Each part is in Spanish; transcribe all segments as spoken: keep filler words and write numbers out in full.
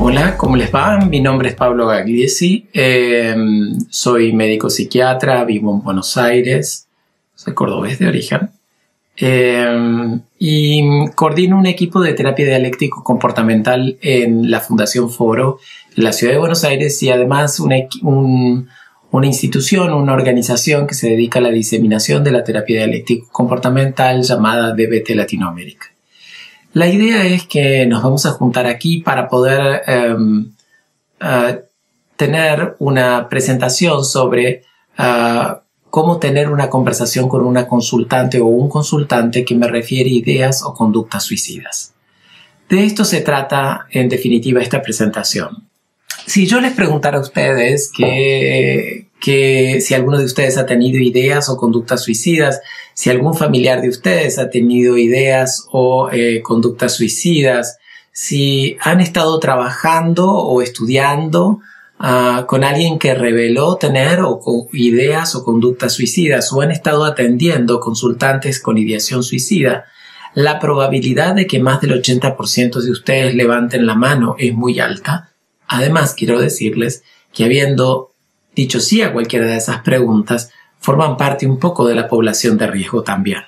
Hola, ¿cómo les va? Mi nombre es Pablo Gagliesi, eh, soy médico psiquiatra, vivo en Buenos Aires, soy cordobés de origen eh, y coordino un equipo de terapia dialéctico comportamental en la Fundación Foro, en la ciudad de Buenos Aires, y además una, un, una institución, una organización que se dedica a la diseminación de la terapia dialéctico comportamental llamada D B T Latinoamérica. La idea es que nos vamos a juntar aquí para poder um, uh, tener una presentación sobre uh, cómo tener una conversación con una consultante o un consultante que me refiere ideas o conductas suicidas. De esto se trata, en definitiva, esta presentación. Si yo les preguntara a ustedes que, que si alguno de ustedes ha tenido ideas o conductas suicidas, si algún familiar de ustedes ha tenido ideas o eh, conductas suicidas, si han estado trabajando o estudiando uh, con alguien que reveló tener o, o ideas o conductas suicidas, o han estado atendiendo consultantes con ideación suicida, la probabilidad de que más del ochenta por ciento de ustedes levanten la mano es muy alta. Además, quiero decirles que habiendo dicho sí a cualquiera de esas preguntas, forman parte un poco de la población de riesgo también.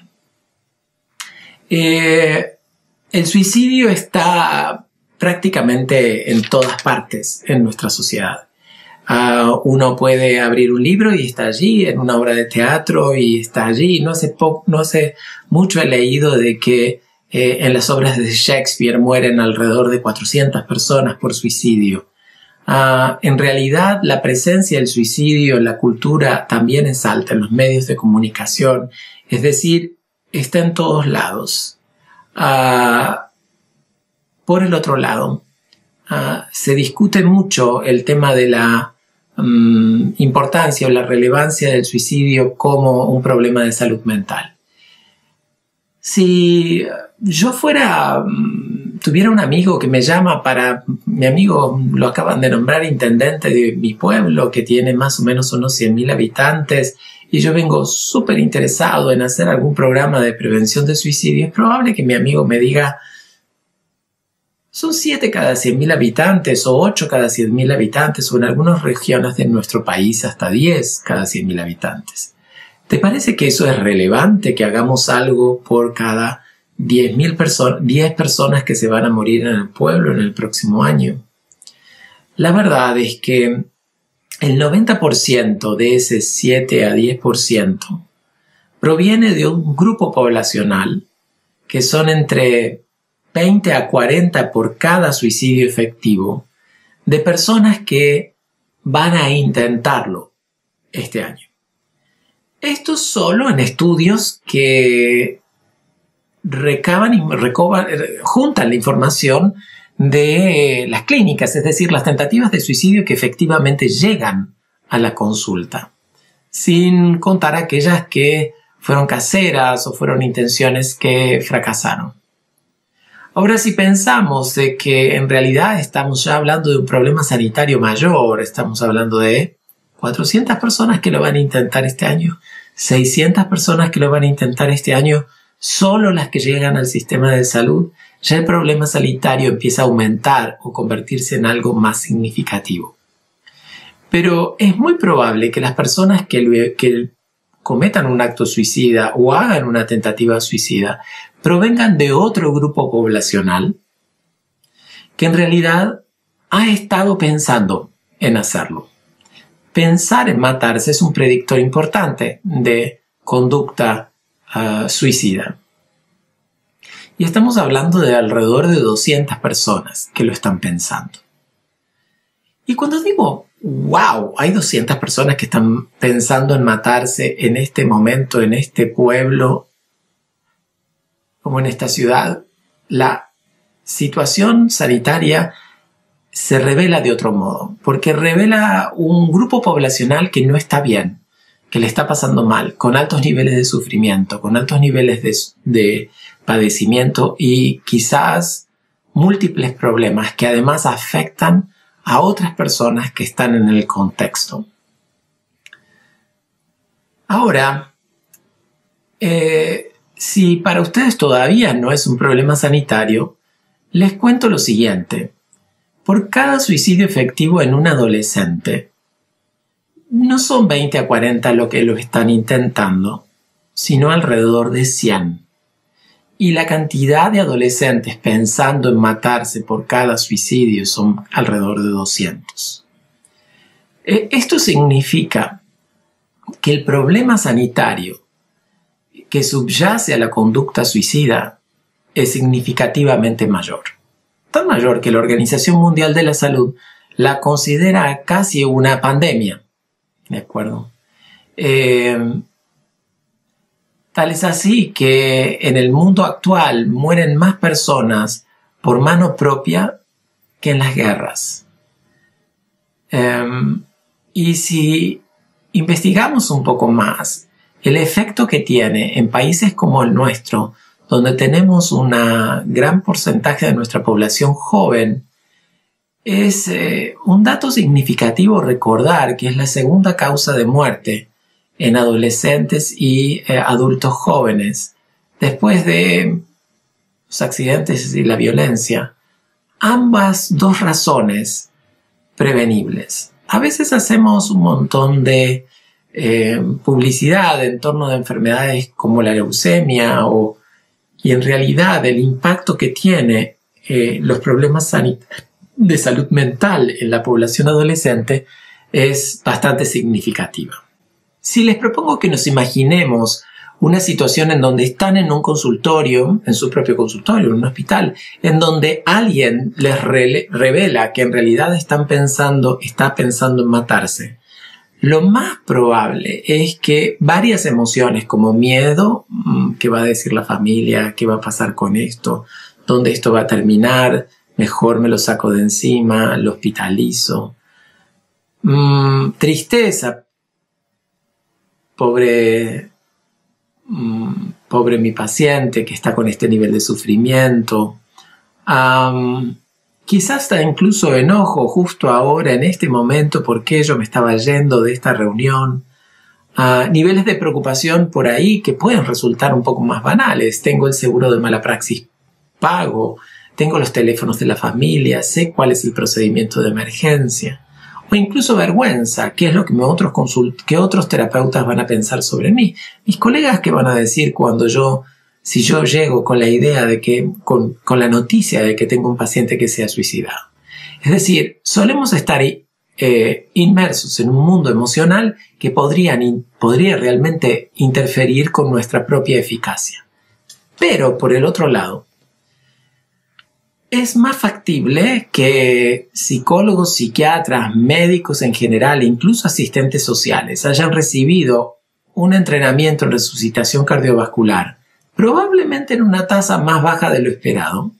Eh, el suicidio está prácticamente en todas partes en nuestra sociedad. Uh, uno puede abrir un libro y está allí, en una obra de teatro y está allí. No hace, po no hace mucho he leído de que eh, en las obras de Shakespeare mueren alrededor de cuatrocientas personas por suicidio. Uh, en realidad, la presencia del suicidio en la cultura también es alta en los medios de comunicación, es decir, está en todos lados. Uh, por el otro lado, uh, se discute mucho el tema de la um, importancia o la relevancia del suicidio como un problema de salud mental. Si yo fuera... Um, tuviera un amigo que me llama para... Mi amigo lo acaban de nombrar intendente de mi pueblo, que tiene más o menos unos cien mil habitantes, y yo vengo súper interesado en hacer algún programa de prevención de suicidio. Es probable que mi amigo me diga, son siete cada cien mil habitantes, o ocho cada cien mil habitantes, o en algunas regiones de nuestro país hasta diez cada cien mil habitantes. ¿Te parece que eso es relevante, que hagamos algo por cada diez mil personas, diez personas que se van a morir en el pueblo en el próximo año? La verdad es que el noventa por ciento de ese siete a diez por ciento proviene de un grupo poblacional que son entre veinte a cuarenta por cada suicidio efectivo, de personas que van a intentarlo este año. Esto solo en estudios que recaban y recoban, juntan la información de las clínicas, es decir, las tentativas de suicidio que efectivamente llegan a la consulta, sin contar aquellas que fueron caseras o fueron intenciones que fracasaron. Ahora, si pensamos de que en realidad estamos ya hablando de un problema sanitario mayor, estamos hablando de cuatrocientas personas que lo van a intentar este año, seiscientas personas que lo van a intentar este año, solo las que llegan al sistema de salud, ya el problema sanitario empieza a aumentar o convertirse en algo más significativo. Pero es muy probable que las personas que, que cometan un acto suicida o hagan una tentativa suicida provengan de otro grupo poblacional que en realidad ha estado pensando en hacerlo. Pensar en matarse es un predictor importante de conducta Uh, suicida. Y estamos hablando de alrededor de doscientas personas que lo están pensando. Y cuando digo, wow, hay doscientas personas que están pensando en matarse en este momento, en este pueblo, como en esta ciudad, la situación sanitaria se revela de otro modo, porque revela un grupo poblacional que no está bien, que le está pasando mal, con altos niveles de sufrimiento, con altos niveles de, de padecimiento y quizás múltiples problemas que además afectan a otras personas que están en el contexto. Ahora, eh, si para ustedes todavía no es un problema sanitario, les cuento lo siguiente. por cada suicidio efectivo en un adolescente, no son veinte a cuarenta lo que lo están intentando, sino alrededor de cien. Y la cantidad de adolescentes pensando en matarse por cada suicidio son alrededor de doscientos. Esto significa que el problema sanitario que subyace a la conducta suicida es significativamente mayor. Tan mayor que la Organización Mundial de la Salud la considera casi una pandemia. ¿De acuerdo? Eh, tal es así que en el mundo actual mueren más personas por mano propia que en las guerras. Eh, y si investigamos un poco más, el efecto que tiene en países como el nuestro, donde tenemos un gran porcentaje de nuestra población joven, es eh, un dato significativo recordar que es la segunda causa de muerte en adolescentes y eh, adultos jóvenes, después de los accidentes y la violencia. Ambas dos razones prevenibles. A veces hacemos un montón de eh, publicidad en torno de enfermedades como la leucemia o, y en realidad el impacto que tiene eh, los problemas sanitarios de salud mental en la población adolescente es bastante significativa. Si les propongo que nos imaginemos una situación en donde están en un consultorio, en su propio consultorio, en un hospital, en donde alguien les re revela que en realidad están pensando, está pensando en matarse, lo más probable es que varias emociones como miedo, ¿qué va a decir la familia? ¿Qué va a pasar con esto? ¿Dónde esto va a terminar? Mejor me lo saco de encima, lo hospitalizo. Mm, tristeza. Pobre, mm, pobre mi paciente que está con este nivel de sufrimiento. Um, quizás hasta incluso enojo justo ahora, en este momento, porque yo me estaba yendo de esta reunión. Uh, niveles de preocupación por ahí que pueden resultar un poco más banales. Tengo el seguro de mala praxis pago. Tengo los teléfonos de la familia, sé cuál es el procedimiento de emergencia. O incluso vergüenza, qué es lo que otros, consult que otros terapeutas van a pensar sobre mí. Mis colegas, ¿qué van a decir cuando yo, si yo llego con la idea de que, con, con la noticia de que tengo un paciente que se ha suicidado? Es decir, solemos estar eh, inmersos en un mundo emocional que podrían, in, podría realmente interferir con nuestra propia eficacia. Pero, por el otro lado, es más factible que psicólogos, psiquiatras, médicos en general, incluso asistentes sociales, hayan recibido un entrenamiento en resucitación cardiovascular, probablemente en una tasa más baja de lo esperado,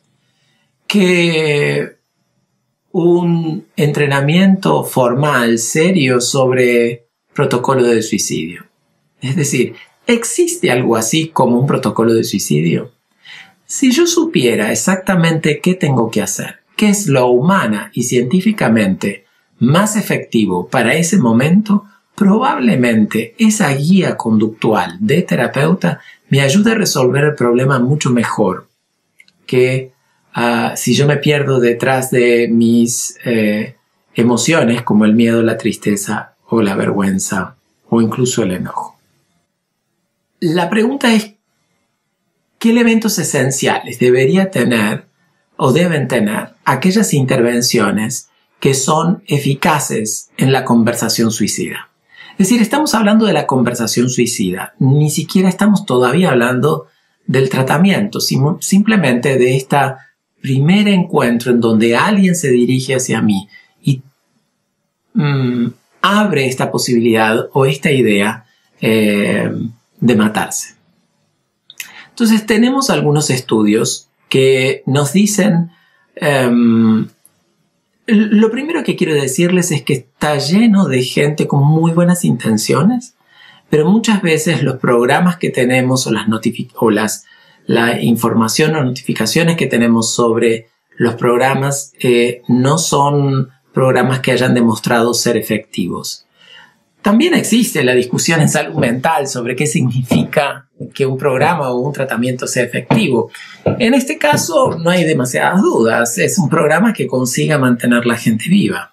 que un entrenamiento formal, serio, sobre protocolo de suicidio. Es decir, ¿existe algo así como un protocolo de suicidio? Si yo supiera exactamente qué tengo que hacer, qué es lo humana y científicamente más efectivo para ese momento, probablemente esa guía conductual de terapeuta me ayude a resolver el problema mucho mejor que uh, si yo me pierdo detrás de mis eh, emociones como el miedo, la tristeza o la vergüenza o incluso el enojo. La pregunta es, ¿qué elementos esenciales debería tener o deben tener aquellas intervenciones que son eficaces en la conversación suicida? Es decir, estamos hablando de la conversación suicida, ni siquiera estamos todavía hablando del tratamiento, sino simplemente de este primer encuentro en donde alguien se dirige hacia mí y mmm, abre esta posibilidad o esta idea eh, de matarse. Entonces tenemos algunos estudios que nos dicen, um, lo primero que quiero decirles es que está lleno de gente con muy buenas intenciones, pero muchas veces los programas que tenemos o las, o las la información o notificaciones que tenemos sobre los programas eh, no son programas que hayan demostrado ser efectivos. También existe la discusión en salud mental sobre qué significa que un programa o un tratamiento sea efectivo. En este caso no hay demasiadas dudas, es un programa que consiga mantener a la gente viva.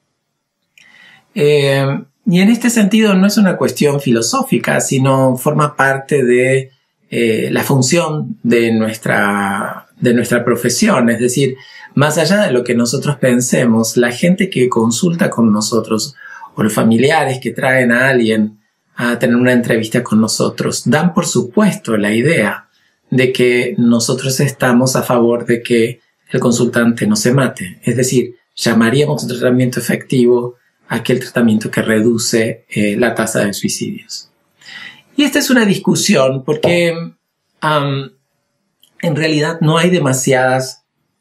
Eh, y en este sentido no es una cuestión filosófica, sino forma parte de eh, la función de nuestra, de nuestra profesión. Es decir, más allá de lo que nosotros pensemos, la gente que consulta con nosotros o los familiares que traen a alguien a tener una entrevista con nosotros, dan por supuesto la idea de que nosotros estamos a favor de que el consultante no se mate. Es decir, llamaríamos un tratamiento efectivo aquel tratamiento que reduce eh, la tasa de suicidios. Y esta es una discusión porque um, en realidad no hay demasiadas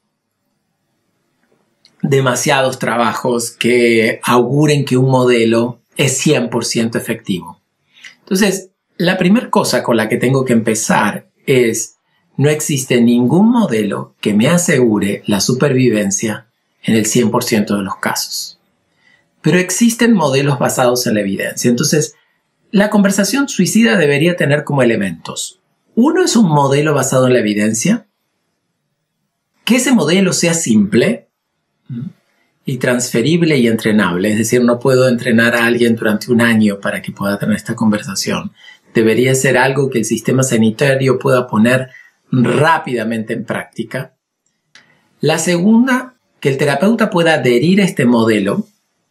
demasiados trabajos que auguren que un modelo es cien por ciento efectivo. Entonces, la primera cosa con la que tengo que empezar es: no existe ningún modelo que me asegure la supervivencia en el cien por ciento de los casos. Pero existen modelos basados en la evidencia. Entonces, la conversación suicida debería tener como elementos: uno es un modelo basado en la evidencia, que ese modelo sea simple y transferible y entrenable. Es decir, no puedo entrenar a alguien durante un año para que pueda tener esta conversación. Debería ser algo que el sistema sanitario pueda poner rápidamente en práctica. La segunda, que el terapeuta pueda adherir a este modelo,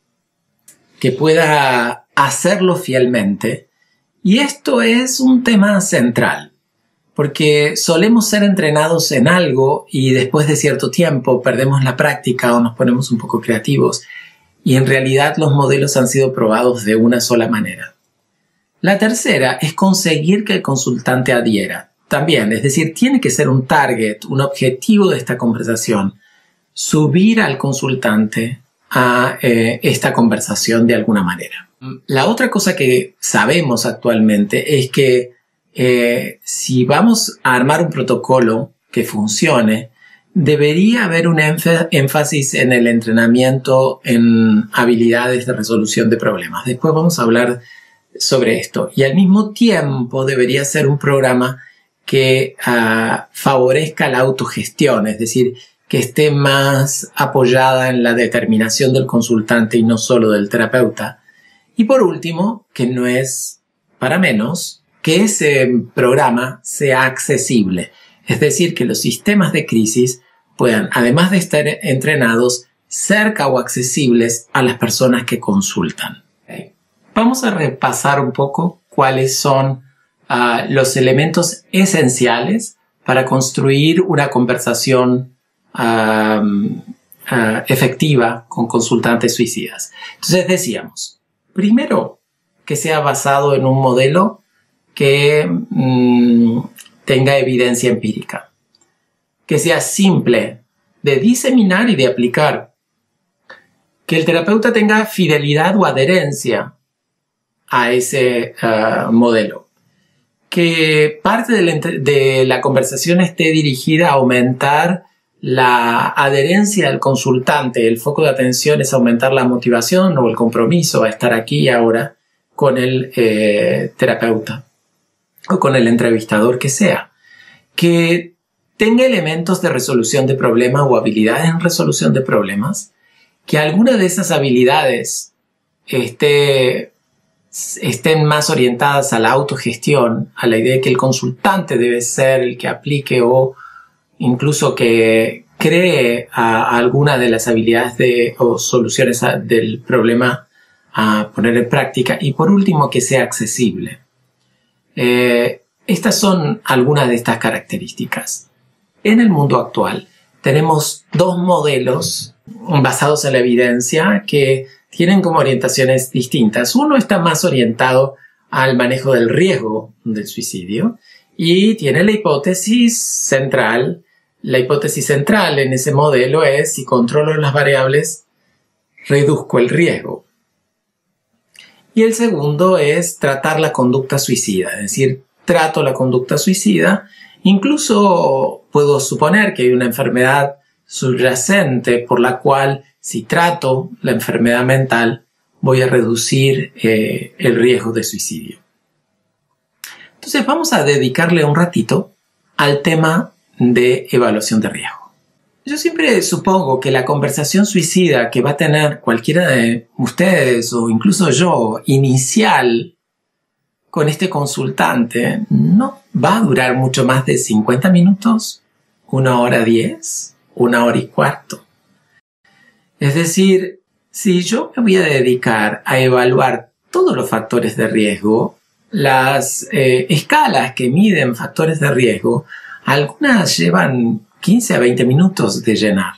que pueda hacerlo fielmente. Y esto es un tema central, porque solemos ser entrenados en algo y después de cierto tiempo perdemos la práctica o nos ponemos un poco creativos, y en realidad los modelos han sido probados de una sola manera. La tercera es conseguir que el consultante adhiera también, es decir, tiene que ser un target, un objetivo de esta conversación, subir al consultante a eh, esta conversación de alguna manera. La otra cosa que sabemos actualmente es que Eh, si vamos a armar un protocolo que funcione, debería haber un énfasis en el entrenamiento en habilidades de resolución de problemas. Después vamos a hablar sobre esto. Y al mismo tiempo debería ser un programa que uh, favorezca la autogestión, es decir, que esté más apoyada en la determinación del consultante y no solo del terapeuta. Y por último, que no es para menos, que ese programa sea accesible, es decir, que los sistemas de crisis puedan, además de estar entrenados, cerca o accesibles a las personas que consultan. Okay. Vamos a repasar un poco cuáles son uh, los elementos esenciales para construir una conversación uh, uh, efectiva con consultantes suicidas. Entonces decíamos, primero, que sea basado en un modelo que mmm, tenga evidencia empírica, que sea simple de diseminar y de aplicar, que el terapeuta tenga fidelidad o adherencia a ese uh, modelo, que parte de la, de la conversación esté dirigida a aumentar la adherencia del consultante. El foco de atención es aumentar la motivación o el compromiso a estar aquí y ahora con el eh, terapeuta o con el entrevistador que sea, que tenga elementos de resolución de problemas o habilidades en resolución de problemas, que alguna de esas habilidades esté, estén más orientadas a la autogestión, a la idea de que el consultante debe ser el que aplique o incluso que cree a, a alguna de las habilidades de, o soluciones a, del problema a poner en práctica, y por último que sea accesible. Eh, estas son algunas de estas características. En el mundo actual tenemos dos modelos basados en la evidencia que tienen como orientaciones distintas. Uno está más orientado al manejo del riesgo del suicidio y tiene la hipótesis central. La hipótesis central en ese modelo es: si controlo las variables, reduzco el riesgo. Y el segundo es tratar la conducta suicida, es decir, trato la conducta suicida. Incluso puedo suponer que hay una enfermedad subyacente por la cual, si trato la enfermedad mental, voy a reducir eh, el riesgo de suicidio. Entonces vamos a dedicarle un ratito al tema de evaluación de riesgo. Yo siempre supongo que la conversación suicida que va a tener cualquiera de ustedes o incluso yo inicial con este consultante no va a durar mucho más de cincuenta minutos, una hora diez, una hora y cuarto. Es decir, si yo me voy a dedicar a evaluar todos los factores de riesgo, las eh, escalas que miden factores de riesgo, algunas llevan quince a veinte minutos de llenar.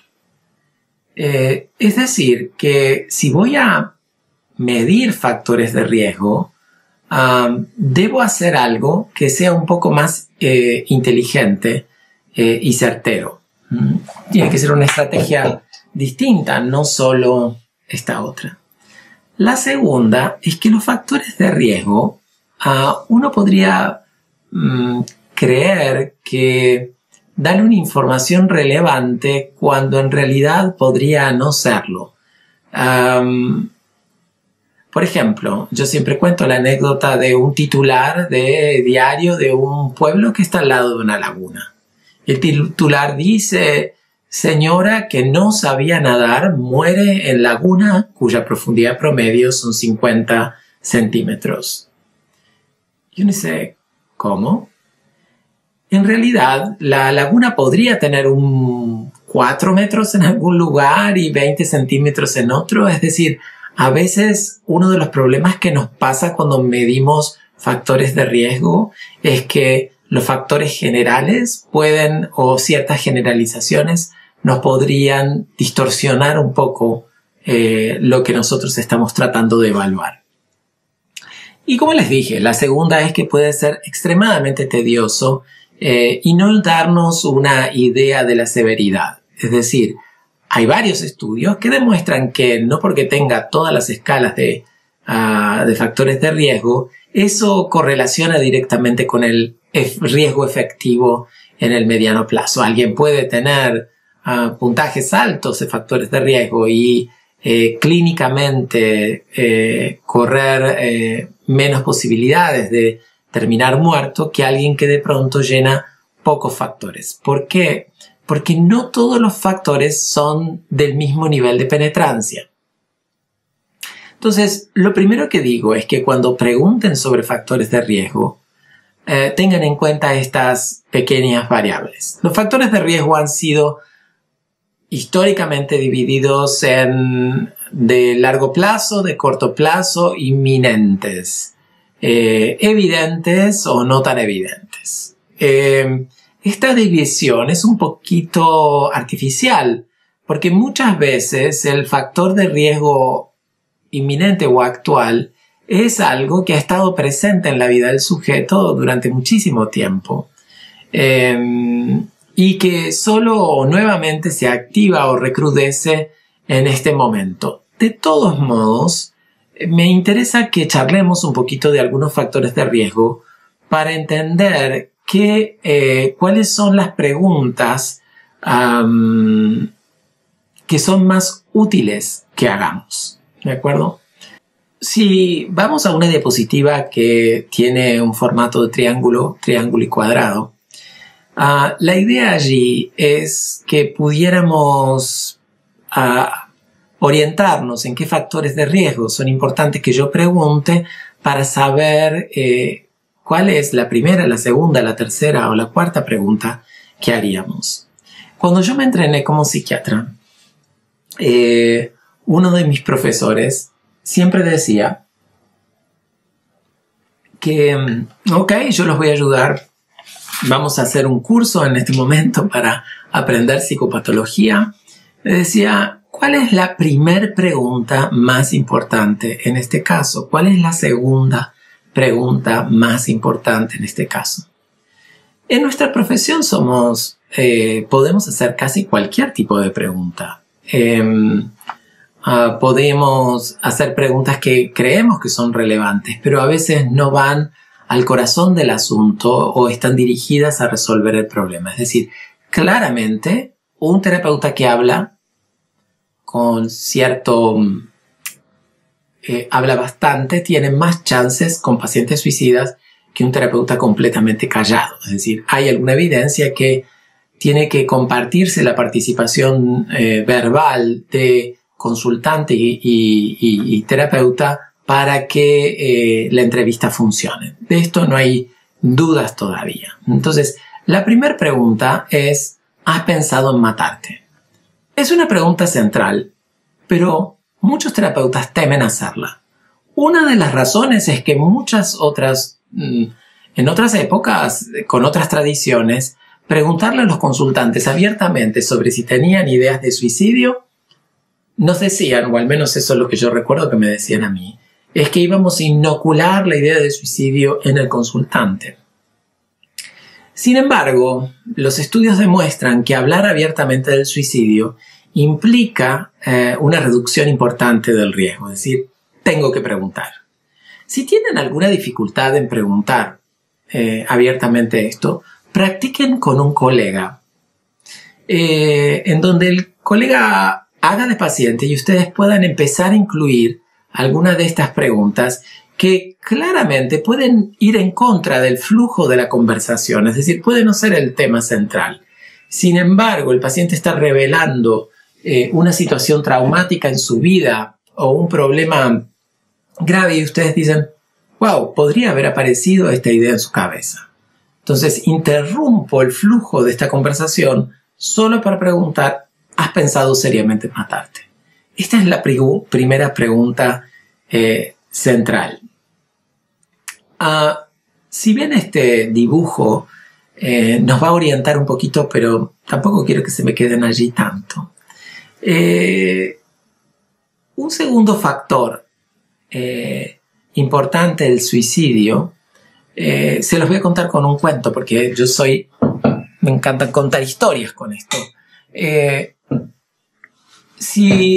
Eh, es decir, que si voy a medir factores de riesgo, um, debo hacer algo que sea un poco más eh, inteligente eh, y certero. ¿Mm? Tiene que ser una estrategia distinta, no solo esta otra. La segunda es que los factores de riesgo, uh, uno podría um, creer que dan una información relevante cuando en realidad podría no serlo. Um, por ejemplo, yo siempre cuento la anécdota de un titular de diario de un pueblo que está al lado de una laguna. El titular dice: señora que no sabía nadar muere en laguna cuya profundidad promedio son cincuenta centímetros. Y uno dice, ¿cómo? En realidad, la laguna podría tener un cuatro metros en algún lugar y veinte centímetros en otro. Es decir, a veces uno de los problemas que nos pasa cuando medimos factores de riesgo es que los factores generales pueden, o ciertas generalizaciones, nos podrían distorsionar un poco eh, lo que nosotros estamos tratando de evaluar. Y como les dije, la segunda es que puede ser extremadamente tedioso eh, y no darnos una idea de la severidad. Es decir, hay varios estudios que demuestran que no porque tenga todas las escalas de, uh, de factores de riesgo, eso correlaciona directamente con el riesgo efectivo en el mediano plazo. Alguien puede tener Uh, puntajes altos de factores de riesgo y eh, clínicamente eh, correr eh, menos posibilidades de terminar muerto que alguien que de pronto llena pocos factores. ¿Por qué? Porque no todos los factores son del mismo nivel de penetrancia. Entonces, lo primero que digo es que cuando pregunten sobre factores de riesgo, eh, tengan en cuenta estas pequeñas variables. Los factores de riesgo han sido históricamente divididos en de largo plazo, de corto plazo, inminentes, eh, evidentes o no tan evidentes. Eh, esta división es un poquito artificial, porque muchas veces el factor de riesgo inminente o actual es algo que ha estado presente en la vida del sujeto durante muchísimo tiempo. Eh, y que solo nuevamente se activa o recrudece en este momento. De todos modos, me interesa que charlemos un poquito de algunos factores de riesgo para entender que, eh, cuáles son las preguntas um, que son más útiles que hagamos. ¿De acuerdo? Si vamos a una diapositiva que tiene un formato de triángulo, triángulo y cuadrado, Uh, la idea allí es que pudiéramos uh, orientarnos en qué factores de riesgo son importantes que yo pregunte para saber eh, cuál es la primera, la segunda, la tercera o la cuarta pregunta que haríamos. Cuando yo me entrené como psiquiatra, eh, uno de mis profesores siempre decía que, ok, yo los voy a ayudar. Vamos a hacer un curso en este momento para aprender psicopatología. Le decía, ¿cuál es la primer pregunta más importante en este caso? ¿Cuál es la segunda pregunta más importante en este caso? En nuestra profesión somos, eh, podemos hacer casi cualquier tipo de pregunta. Eh, uh, podemos hacer preguntas que creemos que son relevantes, pero a veces no van al corazón del asunto o están dirigidas a resolver el problema. Es decir, claramente un terapeuta que habla con cierto eh, habla bastante tiene más chances con pacientes suicidas que un terapeuta completamente callado. Es decir, hay alguna evidencia que tiene que compartirse la participación eh, verbal de consultante y, y, y, y terapeuta para que eh, la entrevista funcione. De esto no hay dudas todavía. Entonces, la primera pregunta es, ¿has pensado en matarte? Es una pregunta central, pero muchos terapeutas temen hacerla. Una de las razones es que muchas otras, en otras épocas, con otras tradiciones, preguntarle a los consultantes abiertamente sobre si tenían ideas de suicidio, nos decían, o al menos eso es lo que yo recuerdo que me decían a mí, es que íbamos a inocular la idea de suicidio en el consultante. Sin embargo, los estudios demuestran que hablar abiertamente del suicidio implica eh, una reducción importante del riesgo, es decir, tengo que preguntar. Si tienen alguna dificultad en preguntar eh, abiertamente esto, practiquen con un colega, eh, en donde el colega haga de paciente y ustedes puedan empezar a incluir algunas de estas preguntas que claramente pueden ir en contra del flujo de la conversación, es decir, puede no ser el tema central. Sin embargo, el paciente está revelando eh, una situación traumática en su vida o un problema grave y ustedes dicen, wow, podría haber aparecido esta idea en su cabeza. Entonces, interrumpo el flujo de esta conversación solo para preguntar, ¿has pensado seriamente en matarte? Esta es la pr- primera pregunta eh, central. Uh, si bien este dibujo eh, nos va a orientar un poquito, pero tampoco quiero que se me queden allí tanto. Eh, un segundo factor eh, importante del suicidio, eh, se los voy a contar con un cuento, porque yo soy, me encanta contar historias con esto. Eh, si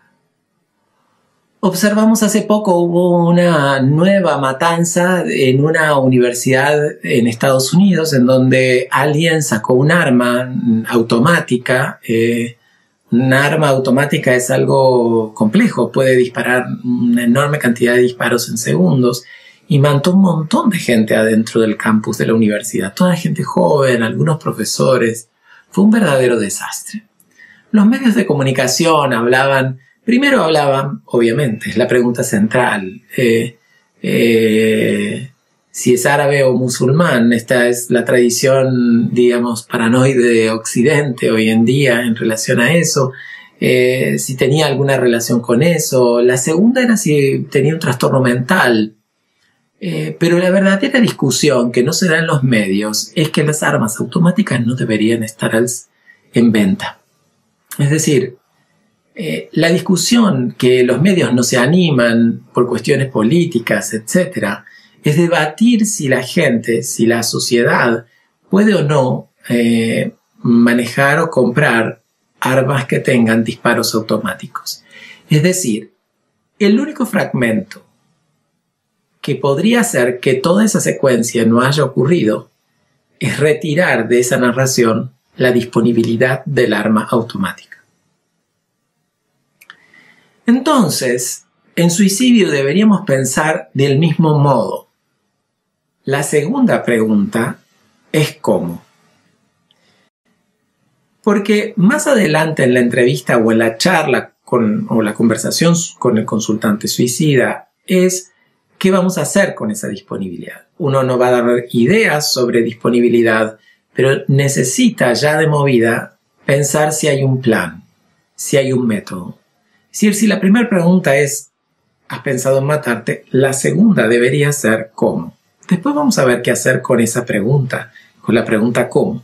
observamos hace poco, hubo una nueva matanza en una universidad en Estados Unidos en donde alguien sacó un arma automática. Eh, una arma automática es algo complejo, puede disparar una enorme cantidad de disparos en segundos y mató un montón de gente adentro del campus de la universidad. Toda gente joven, algunos profesores. Fue un verdadero desastre. Los medios de comunicación hablaban Primero hablaban, obviamente, es la pregunta central, eh, eh, si es árabe o musulmán. Esta es la tradición, digamos, paranoide de Occidente hoy en día en relación a eso, eh, si tenía alguna relación con eso. La segunda era si tenía un trastorno mental. Eh, pero la verdadera discusión que no se da en los medios es que las armas automáticas no deberían estar en venta. Es decir, Eh, la discusión que los medios no se animan por cuestiones políticas, etcétera, es debatir si la gente, si la sociedad puede o no eh, manejar o comprar armas que tengan disparos automáticos. Es decir, el único fragmento que podría hacer que toda esa secuencia no haya ocurrido es retirar de esa narración la disponibilidad del arma automática. Entonces, en suicidio deberíamos pensar del mismo modo. La segunda pregunta es ¿cómo? Porque más adelante en la entrevista o en la charla con, o la conversación con el consultante suicida es ¿qué vamos a hacer con esa disponibilidad? Uno no va a dar ideas sobre disponibilidad, pero necesita ya de movida pensar si hay un plan, si hay un método. Es decir, si la primera pregunta es ¿has pensado en matarte? La segunda debería ser ¿cómo? Después vamos a ver qué hacer con esa pregunta, con la pregunta ¿cómo?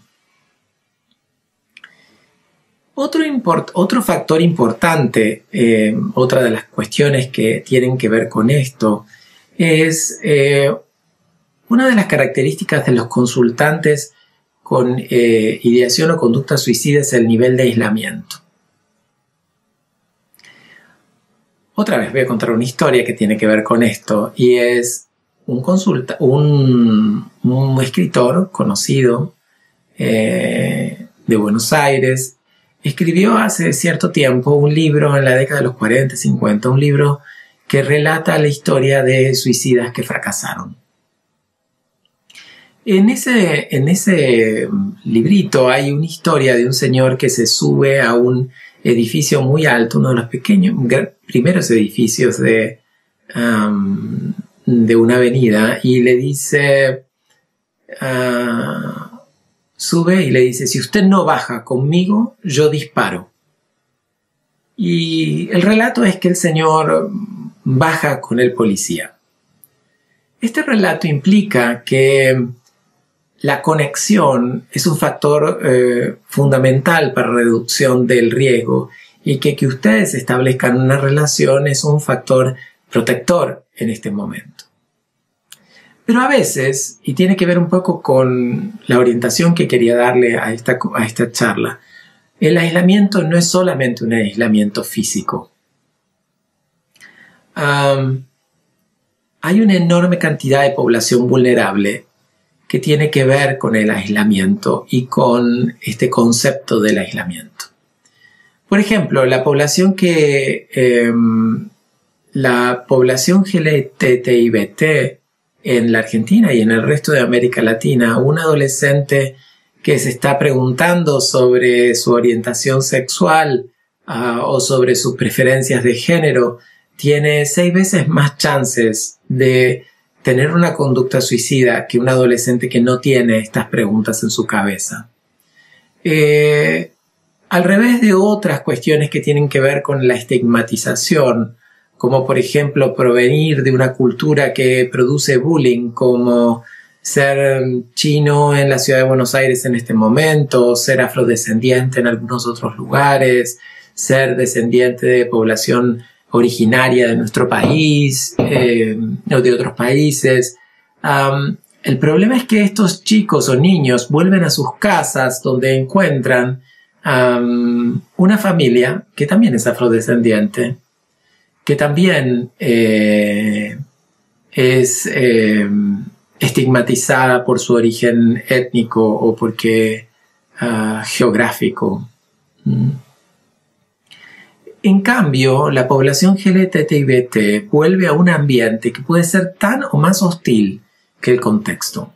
Otro, import, otro factor importante, eh, otra de las cuestiones que tienen que ver con esto, es eh, una de las características de los consultantes con eh, ideación o conducta suicida es el nivel de aislamiento. Otra vez voy a contar una historia que tiene que ver con esto y es un, consulta, un, un escritor conocido eh, de Buenos Aires. Escribió hace cierto tiempo un libro en la década de los cuarenta, cincuenta, un libro que relata la historia de suicidas que fracasaron. En ese, en ese librito hay una historia de un señor que se sube a un edificio muy alto, uno de los pequeños, primeros edificios de, um, de una avenida, y le dice, uh, sube y le dice, si usted no baja conmigo, yo disparo. Y el relato es que el señor baja con el policía. Este relato implica que la conexión es un factor eh, fundamental para la reducción del riesgo y que que ustedes establezcan una relación es un factor protector en este momento. Pero a veces, y tiene que ver un poco con la orientación que quería darle a esta, a esta charla, el aislamiento no es solamente un aislamiento físico. Um, hay una enorme cantidad de población vulnerable que tiene que ver con el aislamiento y con este concepto del aislamiento. Por ejemplo, la población que eh, la población L G B T I B T en la Argentina y en el resto de América Latina, un adolescente que se está preguntando sobre su orientación sexual uh, o sobre sus preferencias de género, tiene seis veces más chances de tener una conducta suicida que un adolescente que no tiene estas preguntas en su cabeza. Eh, al revés de otras cuestiones que tienen que ver con la estigmatización, como por ejemplo provenir de una cultura que produce bullying, como ser chino en la ciudad de Buenos Aires en este momento, ser afrodescendiente en algunos otros lugares, ser descendiente de población originaria de nuestro país eh, o de otros países. Um, el problema es que estos chicos o niños vuelven a sus casas donde encuentran um, una familia que también es afrodescendiente, que también eh, es eh, estigmatizada por su origen étnico o porque uh, geográfico. Mm. En cambio, la población L G B T I B T vuelve a un ambiente que puede ser tan o más hostil que el contexto.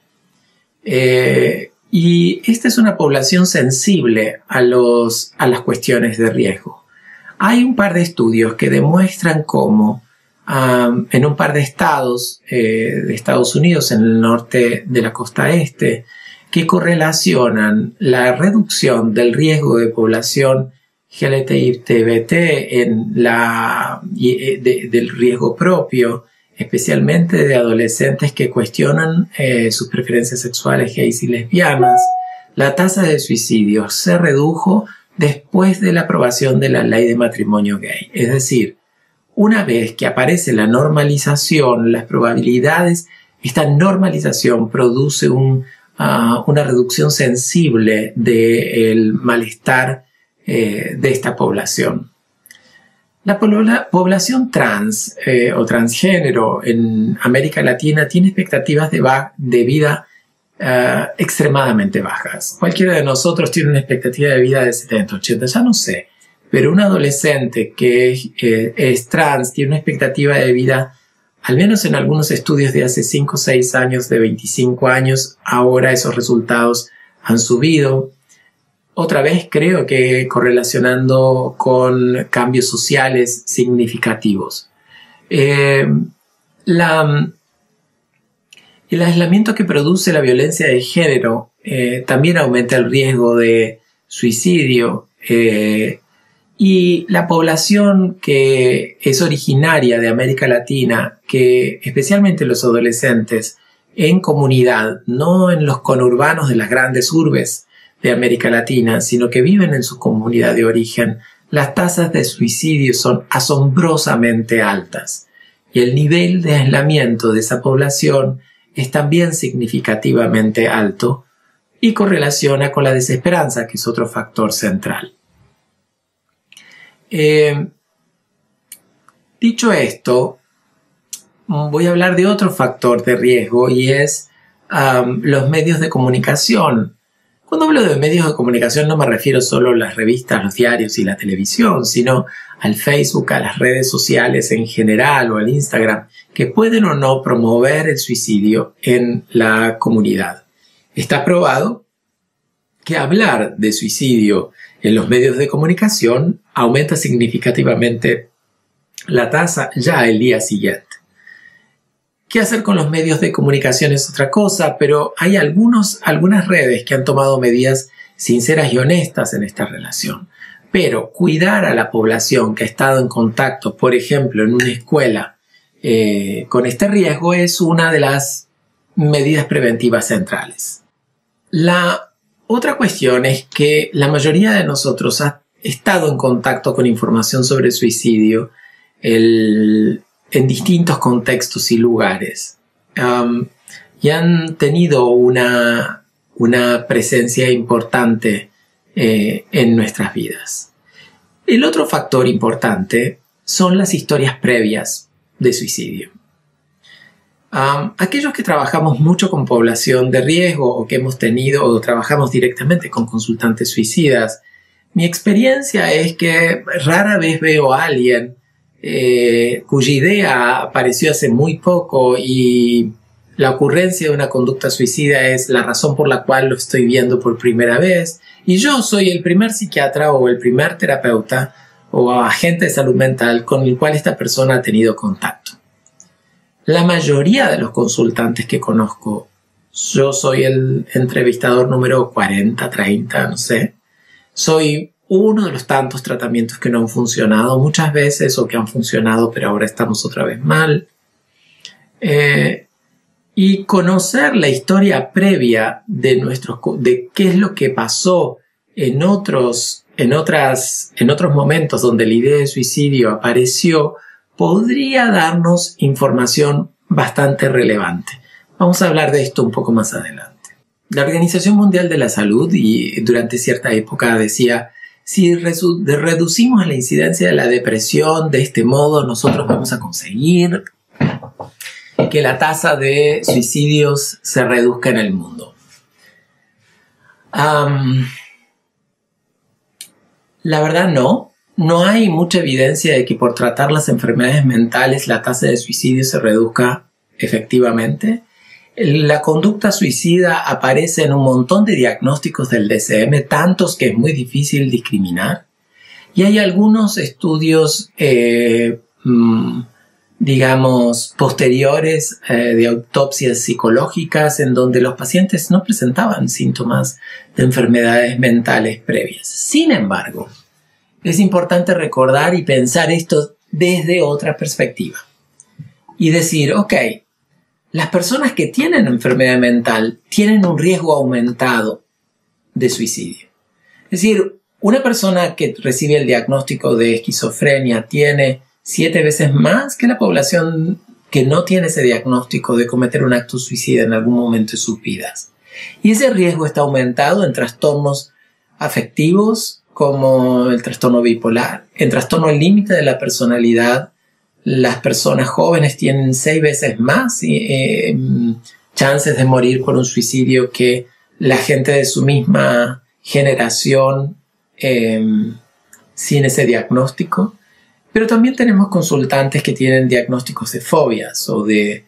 Eh, y esta es una población sensible a, los, a las cuestiones de riesgo. Hay un par de estudios que demuestran cómo um, en un par de estados eh, de Estados Unidos, en el norte de la costa este, que correlacionan la reducción del riesgo de población L G B T I B T en la, de, del riesgo propio, especialmente de adolescentes que cuestionan eh, sus preferencias sexuales gays y lesbianas. La tasa de suicidio se redujo después de la aprobación de la ley de matrimonio gay. Es decir, una vez que aparece la normalización, las probabilidades, esta normalización produce un, uh, una reducción sensible del malestar Eh, de esta población. La pobla población trans eh, o transgénero en América Latina tiene expectativas de, de vida uh, extremadamente bajas. Cualquiera de nosotros tiene una expectativa de vida de setenta, ochenta, ya no sé, pero un adolescente que eh, es trans tiene una expectativa de vida, al menos en algunos estudios de hace cinco o seis años, de veinticinco años, ahora esos resultados han subido. Otra vez creo que correlacionando con cambios sociales significativos. Eh, la, el aislamiento que produce la violencia de género eh, también aumenta el riesgo de suicidio eh, y la población que es originaria de América Latina, que especialmente los adolescentes en comunidad, no en los conurbanos de las grandes urbes de América Latina, sino que viven en su comunidad de origen, las tasas de suicidio son asombrosamente altas y el nivel de aislamiento de esa población es también significativamente alto y correlaciona con la desesperanza, que es otro factor central. Eh, dicho esto, voy a hablar de otro factor de riesgo y es um, los medios de comunicación Cuando hablo de medios de comunicación no me refiero solo a las revistas, los diarios y la televisión, sino al Facebook, a las redes sociales en general o al Instagram, que pueden o no promover el suicidio en la comunidad. Está probado que hablar de suicidio en los medios de comunicación aumenta significativamente la tasa ya el día siguiente. ¿Qué hacer con los medios de comunicación es otra cosa? Pero hay algunos, algunas redes que han tomado medidas sinceras y honestas en esta relación. Pero cuidar a la población que ha estado en contacto, por ejemplo, en una escuela eh, con este riesgo, es una de las medidas preventivas centrales. La otra cuestión es que la mayoría de nosotros ha estado en contacto con información sobre suicidio el, en distintos contextos y lugares um, y han tenido una, una presencia importante eh, en nuestras vidas. El otro factor importante son las historias previas de suicidio. Um, aquellos que trabajamos mucho con población de riesgo o que hemos tenido o trabajamos directamente con consultantes suicidas, mi experiencia es que rara vez veo a alguien eh, cuya idea apareció hace muy poco y la ocurrencia de una conducta suicida es la razón por la cual lo estoy viendo por primera vez y yo soy el primer psiquiatra o el primer terapeuta o agente de salud mental con el cual esta persona ha tenido contacto. La mayoría de los consultantes que conozco, yo soy el entrevistador número cuarenta, treinta, no sé. Soy uno de los tantos tratamientos que no han funcionado muchas veces o que han funcionado pero ahora estamos otra vez mal. Eh, y conocer la historia previa de, nuestros, de qué es lo que pasó en otros, en, otras, en otros momentos donde la idea de suicidio apareció podría darnos información bastante relevante. Vamos a hablar de esto un poco más adelante. La Organización Mundial de la Salud y durante cierta época decía, si resu- de reducimos la incidencia de la depresión de este modo, nosotros vamos a conseguir que la tasa de suicidios se reduzca en el mundo. Um, la verdad no. No hay mucha evidencia de que por tratar las enfermedades mentales la tasa de suicidio se reduzca efectivamente. La conducta suicida aparece en un montón de diagnósticos del D S M, tantos que es muy difícil discriminar. Y hay algunos estudios, eh, mmm, digamos, posteriores eh, de autopsias psicológicas en donde los pacientes no presentaban síntomas de enfermedades mentales previas. Sin embargo, es importante recordar y pensar esto desde otra perspectiva. Y decir, ok, las personas que tienen enfermedad mental tienen un riesgo aumentado de suicidio. Es decir, una persona que recibe el diagnóstico de esquizofrenia tiene siete veces más que la población que no tiene ese diagnóstico de cometer un acto suicida en algún momento de sus vidas. Y ese riesgo está aumentado en trastornos afectivos, como el trastorno bipolar, en trastorno límite de la personalidad. Las personas jóvenes tienen seis veces más eh, chances de morir por un suicidio que la gente de su misma generación eh, sin ese diagnóstico. Pero también tenemos consultantes que tienen diagnósticos de fobias o de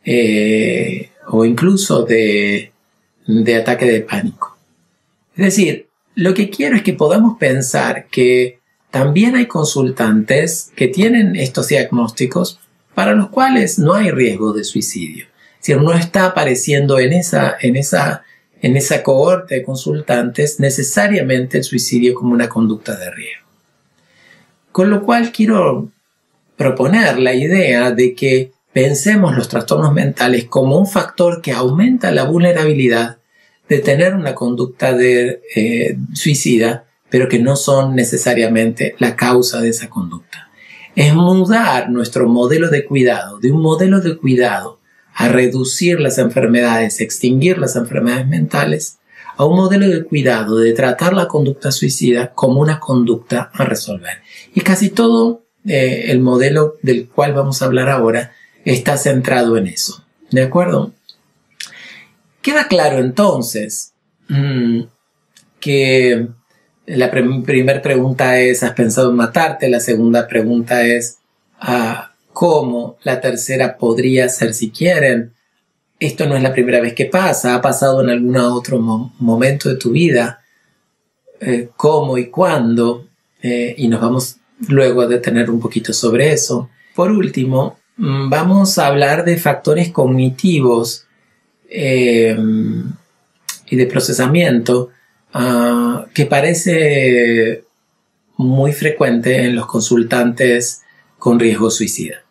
eh, o incluso de, de ataque de pánico. Es decir, lo que quiero es que podamos pensar que también hay consultantes que tienen estos diagnósticos para los cuales no hay riesgo de suicidio. Es decir, no está apareciendo en esa, en esa, en esa cohorte de consultantes necesariamente el suicidio como una conducta de riesgo. Con lo cual quiero proponer la idea de que pensemos los trastornos mentales como un factor que aumenta la vulnerabilidad de tener una conducta de eh, suicida, pero que no son necesariamente la causa de esa conducta. Es mudar nuestro modelo de cuidado, de un modelo de cuidado a reducir las enfermedades, extinguir las enfermedades mentales, a un modelo de cuidado de tratar la conducta suicida como una conducta a resolver. Y casi todo eh, el modelo del cual vamos a hablar ahora está centrado en eso. ¿De acuerdo? Queda claro entonces mmm, que la pr- primera pregunta es, ¿has pensado en matarte? La segunda pregunta es, ah, ¿cómo? La tercera podría ser si quieren. Esto no es la primera vez que pasa, ha pasado en algún otro mo- momento de tu vida. Eh, ¿Cómo y cuándo? Eh, y nos vamos luego a detener un poquito sobre eso. Por último, vamos a hablar de factores cognitivos eh, y de procesamiento uh, que parece muy frecuente en los consultantes con riesgo suicida.